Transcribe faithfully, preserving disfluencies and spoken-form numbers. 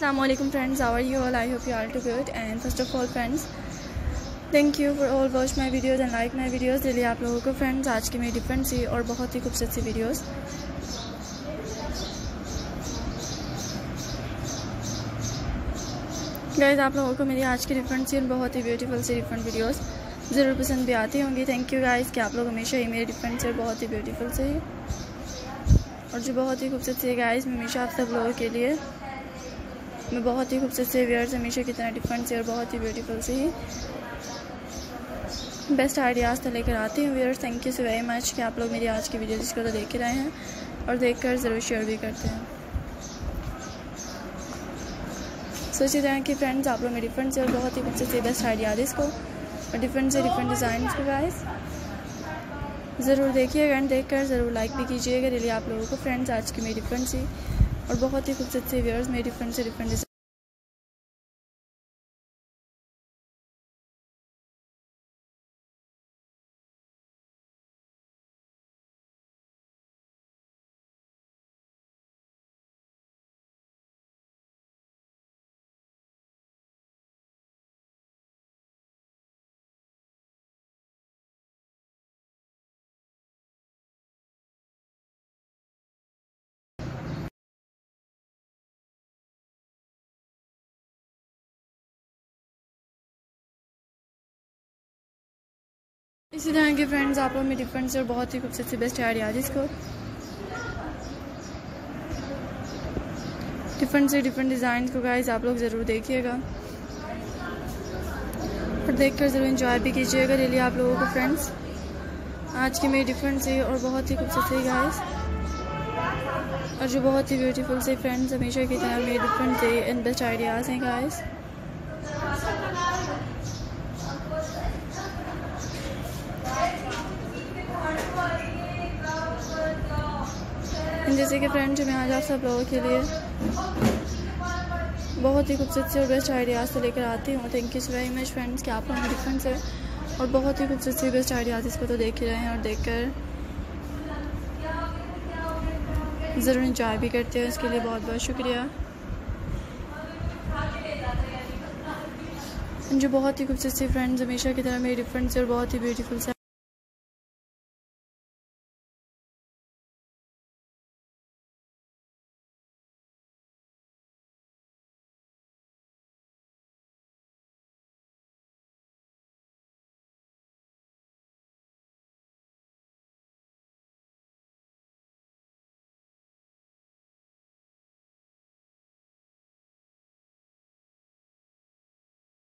Assalamualaikum friends, how are you all? I hope you are all too good. And first of all friends, thank you for all watch my videos and like my videos. दिली आप लोगों को friends आज की मेरी different सी और बहुत ही खूबसूरत सी वीडियोस। गाइस आप लोगों को मेरी आज की डिफरेंट सी और बहुत ही ब्यूटीफुल सी डिफरेंट वीडियोस ज़रूर पसंद भी आती होंगी। थैंक यू गाइस कि आप लोग हमेशा ही मेरी डिफरेंट सी और बहुत ही ब्यूटीफुल से और जो बहुत ही खूबसूरत सी गाइस मैं हमेशा आप सब लोगों के लिए मैं बहुत ही खूबसूरत से व्यूअर्स हमेशा की तरह डिफरेंट से और बहुत ही ब्यूटीफुल से ही बेस्ट आइडियाज़ तो लेकर आती हूँ viewers. Thank you so very much कि आप लोग मेरी आज की वीडियो जिसको तो देख रहे हैं और देखकर ज़रूर शेयर भी करते हैं। सोच रहे हैं कि फ्रेंड्स आप लोग मेरी डिफरेंट से और बहुत ही खूबसूरत से बेस्ट आइडियाज़ को और डिफरेंट से डिफरेंट डिज़ाइन को गाइस ज़रूर देखिएगा एंड देखकर ज़रूर लाइक भी कीजिएगा। रियली आप लोगों को फ्रेंड्स आज की मेरी डिफरेंट सी और बहुत ही खूबसूरत से व्यूअर्स मेरी डिफरेंट से डिफरेंट इसी तरह के फ्रेंड्स आप लोग में डिफरेंट से और बहुत ही खूबसूरत से बेस्ट आइडियाज़ इसको डिफरेंट से डिफरेंट डिज़ाइन को गाइस आप लोग ज़रूर देखिएगा और देखकर ज़रूर एंजॉय भी कीजिएगा। रियली आप लोगों को फ्रेंड्स आज की मेरी डिफरेंट से और बहुत ही खूबसूरत से गाइस और जो बहुत ही ब्यूटीफुल से फ्रेंड्स हमेशा की तरह मेरी डिफरेंट से एंड बेस्ट आइडियाज़ हैं गाइस। जैसे कि फ्रेंड्स मैं आज आप सब लोगों के लिए बहुत ही खूबसूरत से और बेस्ट आइडियाज़ से लेकर आती हूँ। Thank you so very much friends कि आप लोग डिफरेंट से और बहुत ही खूबसूरत से बेस्ट आइडियाज़ इसको तो देख ही रहे हैं और देखकर ज़रूर इंजॉय भी करते हैं। इसके लिए बहुत बहुत शुक्रिया। जो बहुत ही खूबसूरत सी फ्रेंड्स हमेशा की तरह मेरी डिफरेंट से और बहुत ही ब्यूटीफुल से